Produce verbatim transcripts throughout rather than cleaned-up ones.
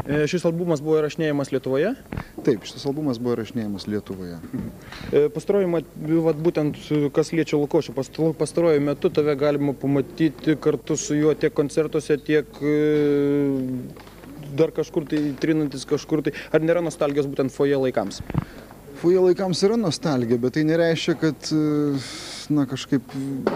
Šis albumas buvo įrašinėjamas Lietuvoje? Taip, šitas albumas buvo įrašinėjamas Lietuvoje. Pastaruoju, vat, būtent kas liečia Lukošių, pastaruoju metu tave galima pamatyti kartu su juo tiek koncertuose, tiek dar kažkur tai trinantis kažkur tai. Ar nėra nostalgijos būtent foje laikams? Foje laikams yra nostalgija, bet tai nereiškia, kad na, kažkaip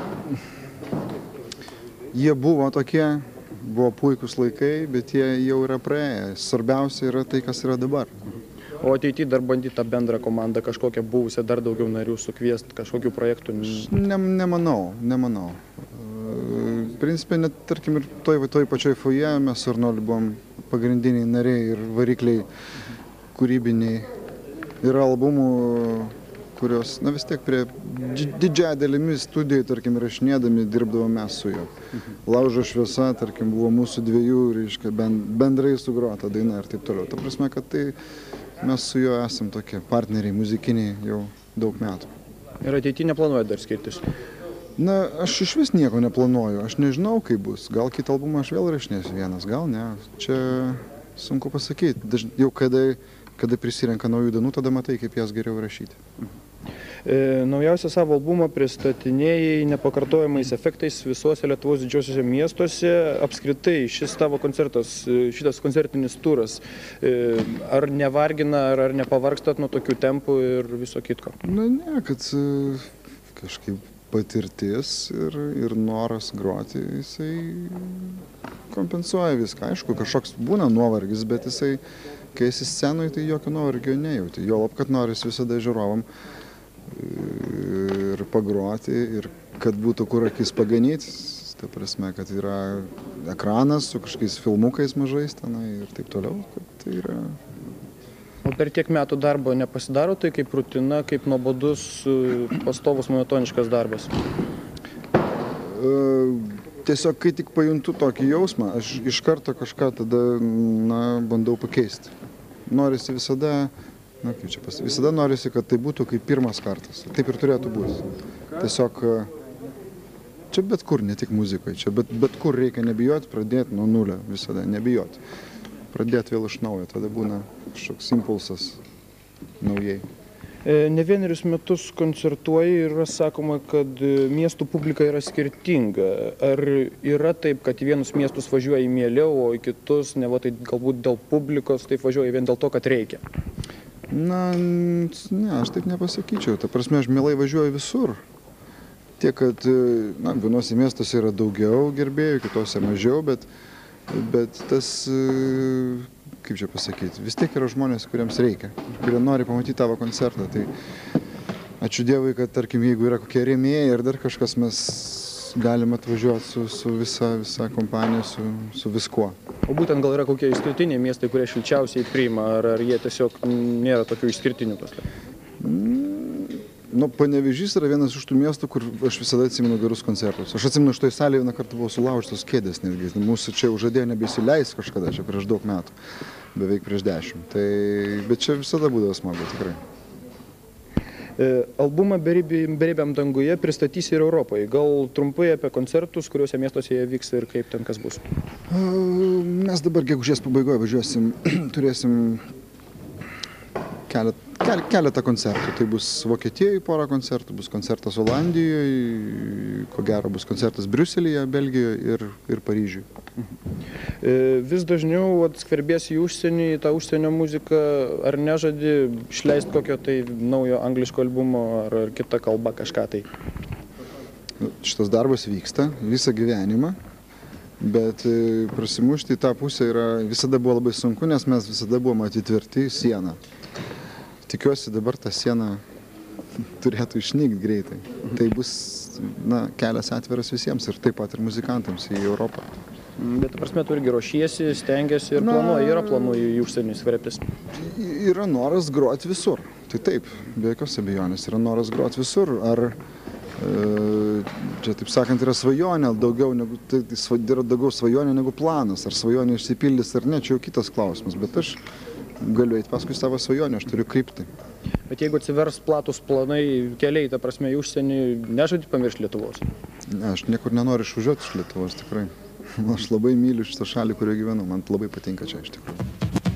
jie buvo tokie, buvo puikus laikai, bet jie jau yra praėję. Svarbiausia yra tai, kas yra dabar. O ateityje dar bandyti tą bendrą komandą, kažkokią buvusią, dar daugiau narių sukviesti, kažkokių projektų? Ne, nemanau, nemanau. Principė, net, tarkim, ir toj, toj pačioj foje mes su Arnoliu buvom pagrindiniai nariai ir varikliai kūrybiniai. Yra albumų, kurios, na vis tiek prie didžiąją dalimi studijai, tarkim, rašinėdami dirbdavom mes su juo. Laužo šviesa, tarkim, buvo mūsų dviejų, reiškia, bendrai sugrota daina ir taip toliau. Ta prasme, kad tai mes su juo esam tokie partneriai muzikiniai jau daug metų. Ir ateityje neplanuoja dar skirtis? Na, aš iš vis nieko neplanuoju, aš nežinau, kaip bus. Gal kitą albumą aš vėl rašinėsiu vienas, gal ne. Čia sunku pasakyti. Daž... Jau kada, kada prisirenka naujų dainų, tada matai, kaip jas geriau rašyti. E, naujausią savo albumą pristatinėjai nepakartojamais efektais visuose Lietuvos didžiosiuose miestuose. Apskritai šis tavo koncertas, šitas koncertinis turas, e, ar nevargina, ar, ar nepavargstat nuo tokių tempų ir viso kitko? Na ne, kad kažkaip patirtis ir, ir noras groti, jisai kompensuoja viską. Aišku, kažkoks būna nuovargis, bet jisai, kai esi scenui, tai jokio nuovargio nejauti. Juolab, kad noris visada žiūrovam ir pagroti, ir kad būtų kur akis paganyti. Ta prasme, kad yra ekranas su kažkokiais filmukais mažais tenai ir taip toliau. Tai yra... O per tiek metų darbo nepasidaro tai kaip rutina, kaip nuobodus, pastovus monotoniškas darbas? Tiesiog, kai tik pajuntu tokį jausmą, aš iš karto kažką tada na, bandau pakeisti. Norisi visada, na, kaip čia pasakyti, visada norisi, kad tai būtų kaip pirmas kartas. Taip ir turėtų būti. Tiesiog, čia bet kur, ne tik muzikoje, čia bet, bet kur reikia nebijoti, pradėti nuo nulio visada, nebijoti. Pradėti vėl iš naujo, tada būna kažkoks impulsas naujai. Ne vienerius metus koncertuoji ir yra sakoma, kad miestų publika yra skirtinga. Ar yra taip, kad į vienus miestus važiuoji mieliau, o į kitus, ne va, tai galbūt dėl publikos, taip važiuoji vien dėl to, kad reikia? Na, ne, aš taip nepasakyčiau. Ta prasme, aš mielai važiuoju visur. Tiek, kad, na, vienose miestuose yra daugiau gerbėjų, kitose mažiau, bet Bet tas, kaip čia pasakyti, vis tiek yra žmonės, kuriems reikia, kurie nori pamatyti tavo koncertą. Tai ačiū Dievui, kad, tarkim, jeigu yra kokie rėmėjai ir dar kažkas, mes galime atvažiuoti su, su visa, visa kompanija, su, su viskuo. O būtent gal yra kokie išskirtiniai miestai, kurie šilčiausiai priima, ar, ar jie tiesiog nėra tokių išskirtinių pas tai? Nu, Panevėžys yra vienas iš tų miestų, kur aš visada atsimenu gerus koncertus. Aš atsimenu, iš toj salėje vieną kartą buvo sulaužytos kėdės netgi. Mūsų čia užadėjo nebeįsileis kažkada, čia prieš daug metų, beveik prieš dešimt. Tai, bet čia visada būdavo smagu, tikrai. E, albumą Beribiam danguje pristatysi ir Europoje. Gal trumpai apie koncertus, kuriuose miestuose jie vyks ir kaip ten kas bus? Mes dabar gegužės pabaigoje važiuosim, turėsim keletą. Keletą koncertų. Tai bus Vokietijoje porą koncertų, bus koncertas Olandijoje, ko gero bus koncertas Briuselyje, Belgijoje ir, ir Paryžiuje. Vis dažniau skverbiesi į užsienį, į tą užsienio muziką, ar nežadi išleisti kokio tai naujo angliško albumo ar, ar kitą kalbą kažką tai? Šitas darbas vyksta visą gyvenimą, bet prasimušti į tą pusę yra, visada buvo labai sunku, nes mes visada buvom atitverti į sieną. Tikiuosi dabar ta siena turėtų išnykti greitai. Tai bus na, kelias atviras visiems ir taip pat ir muzikantams į Europą. Bet, prasme, tu irgi ruošiesi, stengiasi ir planuoji, yra planų į užsienį skverbtis? Yra noras groti visur. Tai taip, be jokios abejonės, yra noras groti visur. Ar, e, čia taip sakant, yra svajonė, daugiau negu, tai yra daugiau svajonė negu planas. Ar svajonė išsipildys ar ne, čia jau kitas klausimas. Bet aš galiu eiti paskui savo svajonę, aš turiu kryptį. Bet jeigu atsivers platus planai, keliai, ta prasme, į užsienį, nežadi pamiršti Lietuvos? Ne, aš niekur nenoriu išvažiuoti iš Lietuvos, tikrai. Aš labai myliu šitą šalį, kurioje gyvenu, man labai patinka čia iš tikrųjų.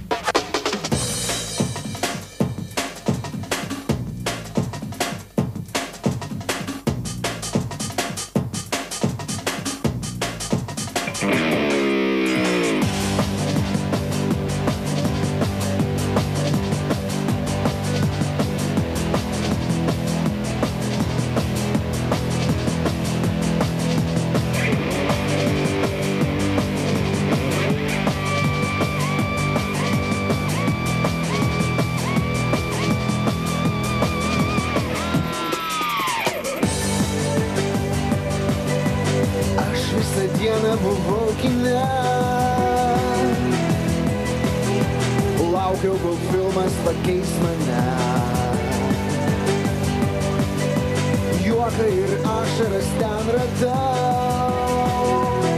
laukiau, kol filmas pakeis mane. Juoką ir ašaras ten radau,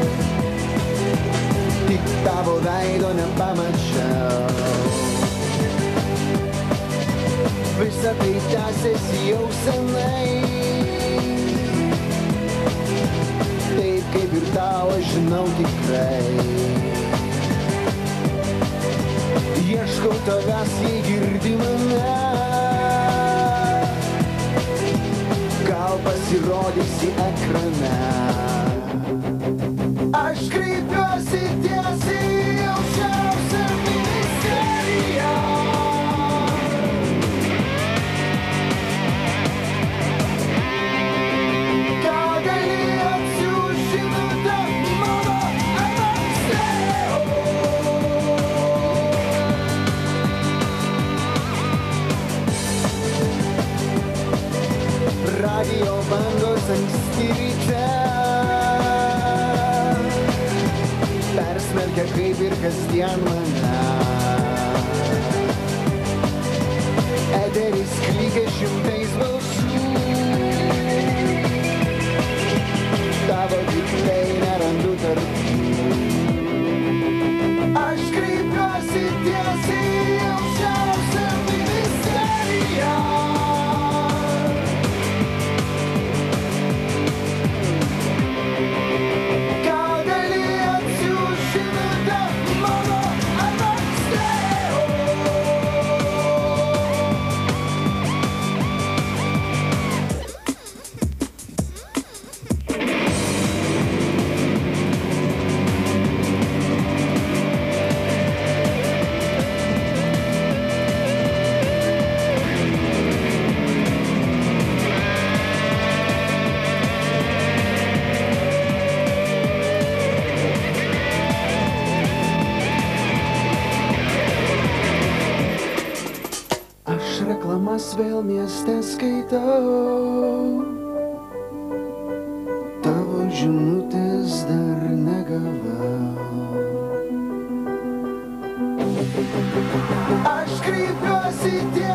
tik tavo veido nepamačiau. Visa tai tęsiasi jau senai, taip kaip ir tau aš žinau tikrai. Ieškau tavęs, jei girdi mane, gal pasirodysi ekrane. Aš kreipiuosi tiesiai į aukščiausią ministeriją. Gal gali atsiųsti žinutę mano anonse? Radio bangos anksti ryte persmelkia kaip ir kasdien mane. Eteris klykia šimtais balsų, tavo tikrai nerandu tarp jų. Aš kreipiuosi tiesiai į aukščiausią ministeriją. Reklamas vėl mieste skaitau, tavo žinutės dar negavau. Aš kreipiuosi tiesiai